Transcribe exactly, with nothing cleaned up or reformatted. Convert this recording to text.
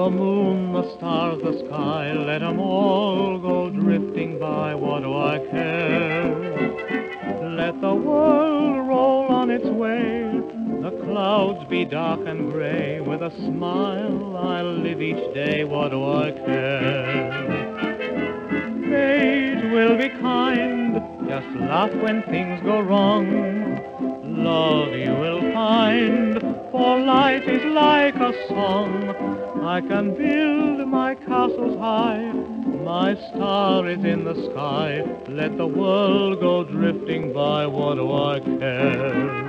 The moon, the stars, the sky, let 'em all go drifting by, what do I care? Let the world roll on its way, the clouds be dark and gray, with a smile I'll live each day, what do I care? Fate will be kind, just laugh when things go wrong. Love you will find, for life is like a song. I can build my castles high, my star is in the sky. Let the world go drifting by, what do I care?